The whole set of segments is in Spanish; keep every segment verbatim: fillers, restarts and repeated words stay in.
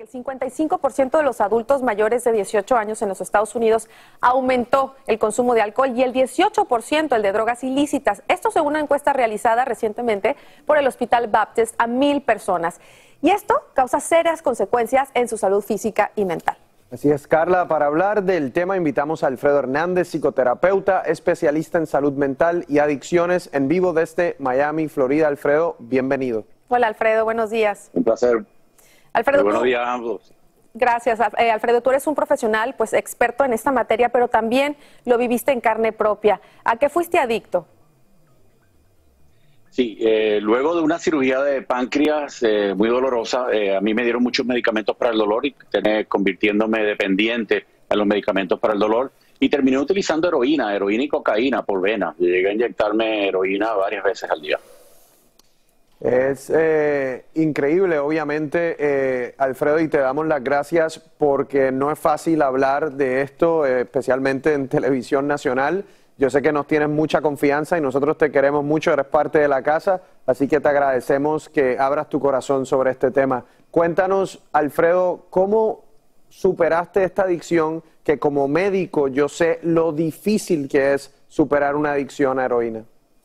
El cincuenta y cinco por ciento de los adultos mayores de dieciocho años en los Estados Unidos aumentó el consumo de alcohol y el dieciocho por ciento el de drogas ilícitas. Esto según una encuesta realizada recientemente por el Hospital Baptist a mil personas. Y esto causa serias consecuencias en su salud física y mental. Así es, Carla. Para hablar del tema invitamos a Alfredo Hernández, psicoterapeuta, especialista en salud mental y adicciones, en vivo desde Miami, Florida. Alfredo, bienvenido. Hola, Alfredo. Buenos días. Un placer. Alfredo, buenos tú, días a ambos. Gracias, eh, Alfredo. Tú eres un profesional, pues experto en esta materia, pero también lo viviste en carne propia. ¿A qué fuiste adicto? Sí, eh, luego de una cirugía de páncreas eh, muy dolorosa, eh, a mí me dieron muchos medicamentos para el dolor y terminé convirtiéndome dependiente a los medicamentos para el dolor y terminé utilizando heroína, heroína y cocaína por vena. Llegué a inyectarme heroína varias veces al día. Es eh, increíble, obviamente, eh, Alfredo, y te damos las gracias porque no es fácil hablar de esto, eh, especialmente en televisión nacional. Yo sé que nos tienes mucha confianza y nosotros te queremos mucho, eres parte de la casa, así que te agradecemos que abras tu corazón sobre este tema. Cuéntanos, Alfredo, ¿cómo superaste esta adicción? Que como médico yo sé lo difícil que es superar una adicción a heroína.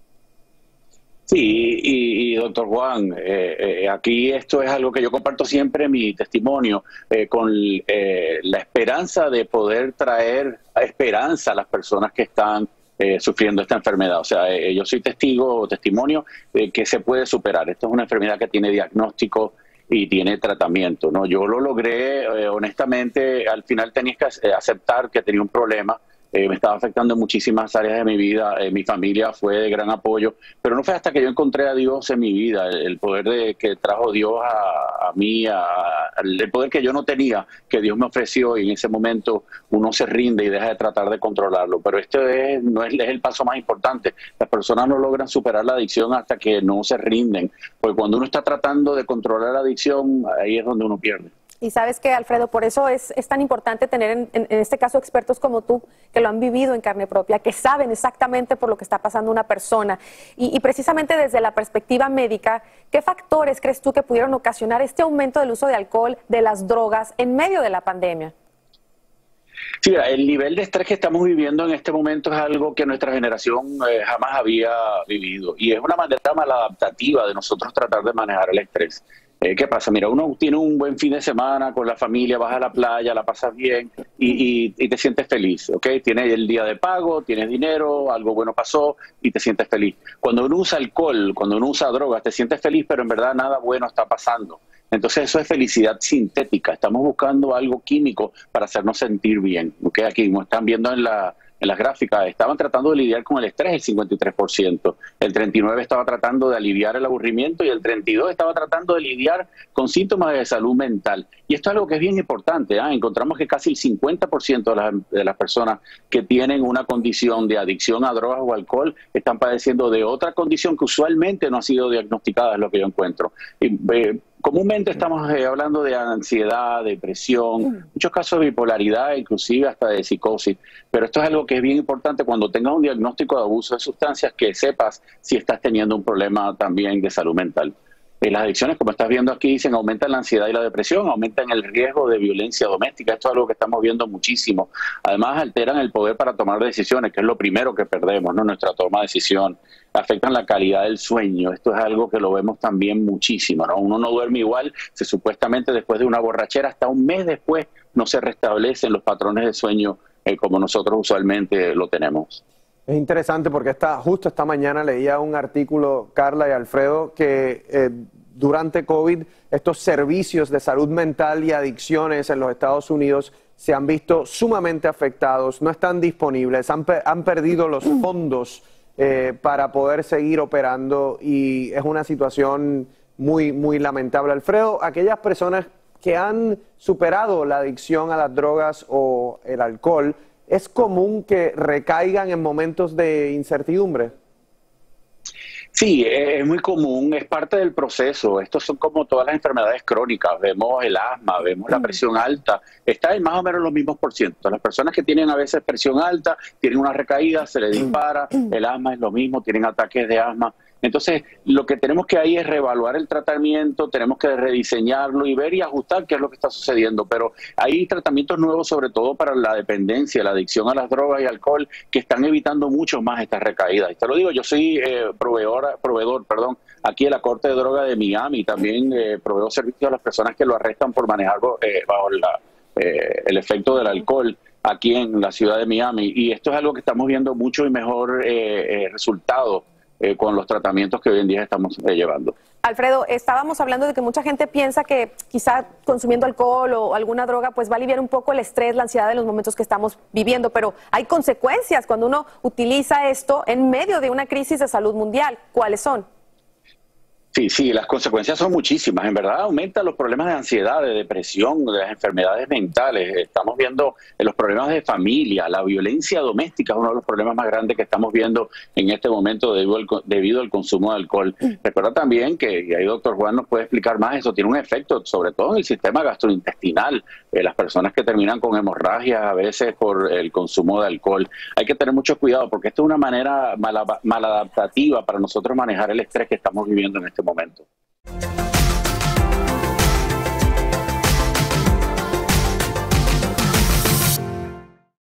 Sí, y, y doctor Juan, eh, eh, aquí esto es algo que yo comparto siempre, mi testimonio, eh, con eh, la esperanza de poder traer esperanza a las personas que están eh, sufriendo esta enfermedad. O sea, eh, yo soy testigo o testimonio de que se puede superar. Esto es una enfermedad que tiene diagnóstico y tiene tratamiento, ¿no? Yo lo logré, eh, honestamente, al final tenía que aceptar que tenía un problema. Eh, me estaba afectando en muchísimas áreas de mi vida, eh, mi familia fue de gran apoyo, pero no fue hasta que yo encontré a Dios en mi vida, el, el poder de, que trajo Dios a, a mí, a, a, el poder que yo no tenía, que Dios me ofreció, y en ese momento uno se rinde y deja de tratar de controlarlo. Pero este es, no es, es el paso más importante. Las personas no logran superar la adicción hasta que no se rinden, porque cuando uno está tratando de controlar la adicción, ahí es donde uno pierde. Y sabes que, Alfredo, por eso es, es tan importante tener en, en, en este caso expertos como tú, que lo han vivido en carne propia, que saben exactamente por lo que está pasando una persona. Y, y precisamente desde la perspectiva médica, ¿qué factores crees tú que pudieron ocasionar este aumento del uso de alcohol, de las drogas, en medio de la pandemia? Sí, el nivel de estrés que estamos viviendo en este momento es algo que nuestra generación eh, jamás había vivido. Y es una manera maladaptativa de nosotros tratar de manejar el estrés. Eh, ¿Qué pasa? Mira, uno tiene un buen fin de semana con la familia, vas a la playa, la pasas bien y, y, y te sientes feliz, ¿ok? Tienes el día de pago, tienes dinero, algo bueno pasó y te sientes feliz. Cuando uno usa alcohol, cuando uno usa drogas, te sientes feliz, pero en verdad nada bueno está pasando. Entonces eso es felicidad sintética. Estamos buscando algo químico para hacernos sentir bien, ¿ok? Aquí, como están viendo en la... En las gráficas, estaban tratando de lidiar con el estrés el cincuenta y tres por ciento, el treinta y nueve por ciento estaba tratando de aliviar el aburrimiento y el treinta y dos por ciento estaba tratando de lidiar con síntomas de salud mental. Y esto es algo que es bien importante, ¿eh? Encontramos que casi el cincuenta por ciento de las, de las personas que tienen una condición de adicción a drogas o alcohol están padeciendo de otra condición que usualmente no ha sido diagnosticada, es lo que yo encuentro. Y, eh, comúnmente estamos eh, hablando de ansiedad, depresión, muchos casos de bipolaridad, inclusive hasta de psicosis. Pero esto es algo que es bien importante cuando tengas un diagnóstico de abuso de sustancias, que sepas si estás teniendo un problema también de salud mental. Eh, las adicciones, como estás viendo aquí, dicen aumentan la ansiedad y la depresión, aumentan el riesgo de violencia doméstica. Esto es algo que estamos viendo muchísimo. Además, alteran el poder para tomar decisiones, que es lo primero que perdemos, ¿no? Nuestra toma de decisión. Afectan la calidad del sueño. Esto es algo que lo vemos también muchísimo, ¿no? Uno no duerme igual, se supuestamente después de una borrachera, hasta un mes después no se restablecen los patrones de sueño eh, como nosotros usualmente lo tenemos. Es interesante porque esta, justo esta mañana leía un artículo, Carla y Alfredo, que eh, durante COVID estos servicios de salud mental y adicciones en los Estados Unidos se han visto sumamente afectados, no están disponibles, han, han perdido los fondos eh, para poder seguir operando y es una situación muy, muy lamentable. Alfredo, aquellas personas que han superado la adicción a las drogas o el alcohol, ¿es común que recaigan en momentos de incertidumbre? Sí, es muy común, es parte del proceso. Estos son como todas las enfermedades crónicas. Vemos el asma, vemos la presión alta. Está en más o menos los mismos por ciento. Las personas que tienen a veces presión alta, tienen una recaída, se les dispara. El asma es lo mismo, tienen ataques de asma. Entonces, lo que tenemos que ahí es reevaluar el tratamiento, tenemos que rediseñarlo y ver y ajustar qué es lo que está sucediendo. Pero hay tratamientos nuevos, sobre todo para la dependencia, la adicción a las drogas y alcohol, que están evitando mucho más estas recaídas. Y te lo digo, yo soy eh, proveedor, proveedor perdón, aquí en la Corte de Droga de Miami, también eh, proveo servicios a las personas que lo arrestan por manejar eh, bajo la, eh, el efecto del alcohol aquí en la ciudad de Miami. Y esto es algo que estamos viendo mucho y mejor eh, eh, resultado Eh, con los tratamientos que hoy en día estamos eh, llevando. Alfredo, estábamos hablando de que mucha gente piensa que quizá consumiendo alcohol o alguna droga pues va a aliviar un poco el estrés, la ansiedad de los momentos que estamos viviendo, pero hay consecuencias cuando uno utiliza esto en medio de una crisis de salud mundial. ¿Cuáles son? Sí, sí, las consecuencias son muchísimas. En verdad aumentan los problemas de ansiedad, de depresión, de las enfermedades mentales. Estamos viendo los problemas de familia, la violencia doméstica es uno de los problemas más grandes que estamos viendo en este momento debido al, debido al consumo de alcohol. Recuerda también que, y ahí doctor Juan nos puede explicar más, eso tiene un efecto sobre todo en el sistema gastrointestinal. Eh, las personas que terminan con hemorragias a veces por el consumo de alcohol. Hay que tener mucho cuidado porque esto es una manera mal, maladaptativa para nosotros manejar el estrés que estamos viviendo en este momento.